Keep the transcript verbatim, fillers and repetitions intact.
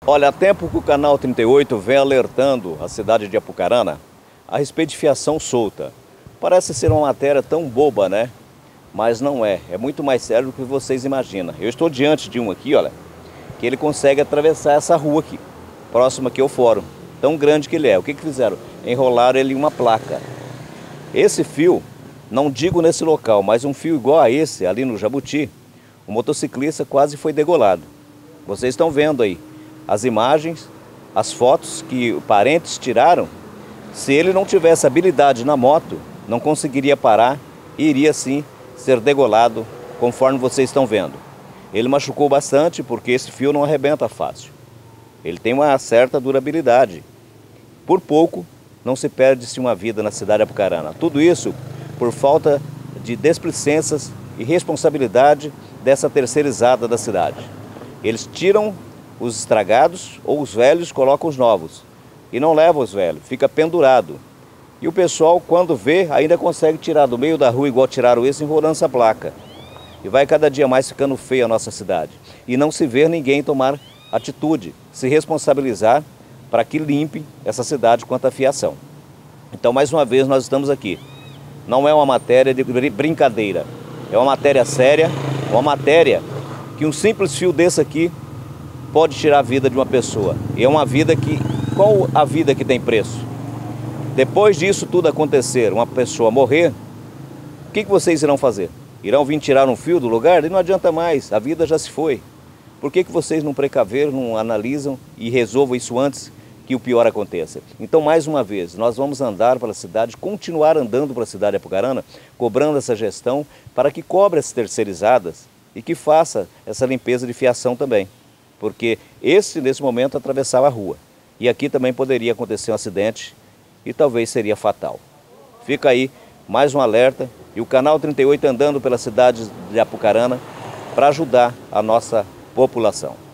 Olha, há tempo que o Canal trinta e oito vem alertando a cidade de Apucarana a respeito de fiação solta. Parece ser uma matéria tão boba, né? Mas não é. É muito mais sério do que vocês imaginam. Eu estou diante de um aqui, olha, que ele consegue atravessar essa rua aqui, próximo aqui ao fórum. Tão grande que ele é. O que que fizeram? Enrolaram ele em uma placa. Esse fio, não digo nesse local, mas um fio igual a esse, ali no Jabuti, o motociclista quase foi degolado. Vocês estão vendo aí as imagens, as fotos que parentes tiraram. Se ele não tivesse habilidade na moto, não conseguiria parar e iria sim ser degolado, conforme vocês estão vendo. Ele machucou bastante porque esse fio não arrebenta fácil. Ele tem uma certa durabilidade. Por pouco não se perde-se uma vida na cidade de Apucarana. Tudo isso por falta de desplicências e responsabilidade dessa terceirizada da cidade. Eles tiram os estragados ou os velhos, colocam os novos. E não leva os velhos, fica pendurado. E o pessoal, quando vê, ainda consegue tirar do meio da rua, igual tiraram esse, enrolando essa placa. E vai cada dia mais ficando feia a nossa cidade. E não se vê ninguém tomar atitude, se responsabilizar para que limpe essa cidade quanto à fiação. Então, mais uma vez, nós estamos aqui. Não é uma matéria de brincadeira. É uma matéria séria, uma matéria que um simples fio desse aqui pode tirar a vida de uma pessoa. E é uma vida que... Qual a vida que tem preço? Depois disso tudo acontecer, uma pessoa morrer, o que que vocês irão fazer? Irão vir tirar um fio do lugar? E não adianta mais, a vida já se foi. Por que que vocês não precaveram, não analisam e resolvam isso antes que o pior aconteça? Então, mais uma vez, nós vamos andar pela cidade, continuar andando pela cidade de Apucarana, cobrando essa gestão para que cobre as terceirizadas e que faça essa limpeza de fiação também. Porque esse, nesse momento, atravessava a rua. E aqui também poderia acontecer um acidente e talvez seria fatal. Fica aí mais um alerta e o Canal trinta e oito andando pela cidade de Apucarana para ajudar a nossa população.